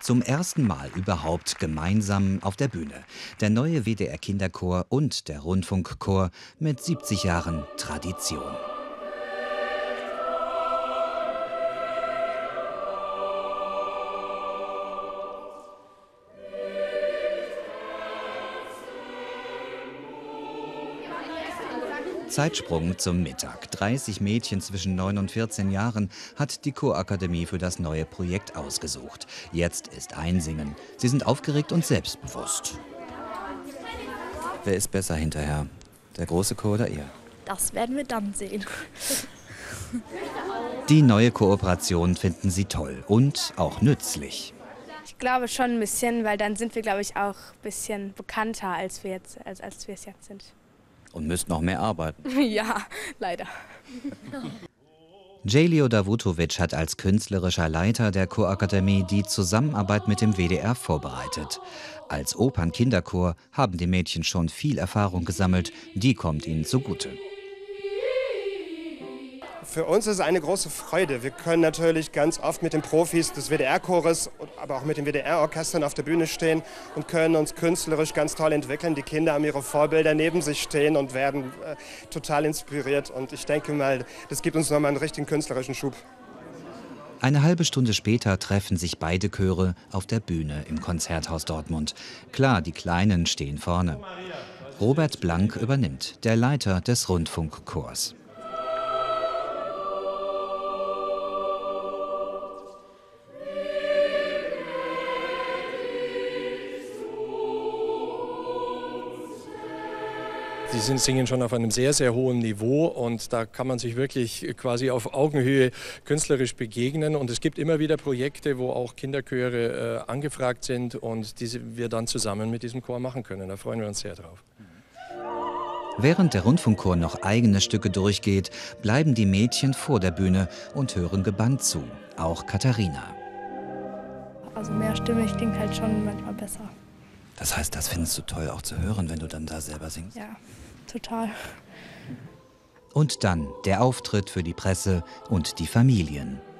Zum ersten Mal überhaupt gemeinsam auf der Bühne. Der neue WDR Kinderchor und der Rundfunkchor mit 70 Jahren Tradition. Zeitsprung zum Mittag. 30 Mädchen zwischen 9 und 14 Jahren hat die Chorakademie für das neue Projekt ausgesucht. Jetzt ist Einsingen. Sie sind aufgeregt und selbstbewusst. Wer ist besser hinterher? Der große Chor oder ihr? Das werden wir dann sehen. Die neue Kooperation finden sie toll und auch nützlich. Ich glaube schon ein bisschen, weil dann sind wir, glaube ich, auch ein bisschen bekannter, als wir es jetzt sind. Und müsst noch mehr arbeiten. Ja, leider. Jelio Davutovic hat als künstlerischer Leiter der Chorakademie die Zusammenarbeit mit dem WDR vorbereitet. Als Opernkinderchor haben die Mädchen schon viel Erfahrung gesammelt, die kommt ihnen zugute. Für uns ist es eine große Freude. Wir können natürlich ganz oft mit den Profis des WDR-Chores, aber auch mit den WDR-Orchestern auf der Bühne stehen und können uns künstlerisch ganz toll entwickeln. Die Kinder haben ihre Vorbilder neben sich stehen und werden total inspiriert. Und ich denke mal, das gibt uns nochmal einen richtigen künstlerischen Schub. Eine halbe Stunde später treffen sich beide Chöre auf der Bühne im Konzerthaus Dortmund. Klar, die Kleinen stehen vorne. Robert Blank übernimmt, der Leiter des Rundfunkchors. Sie singen schon auf einem sehr, sehr hohen Niveau und da kann man sich wirklich quasi auf Augenhöhe künstlerisch begegnen. Und es gibt immer wieder Projekte, wo auch Kinderchöre angefragt sind und die wir dann zusammen mit diesem Chor machen können. Da freuen wir uns sehr drauf. Während der Rundfunkchor noch eigene Stücke durchgeht, bleiben die Mädchen vor der Bühne und hören gebannt zu. Auch Katharina. Also mehrstimmig klingt halt schon manchmal besser. Das heißt, das findest du toll auch zu hören, wenn du dann da selber singst? Ja, total. Und dann der Auftritt für die Presse und die Familien.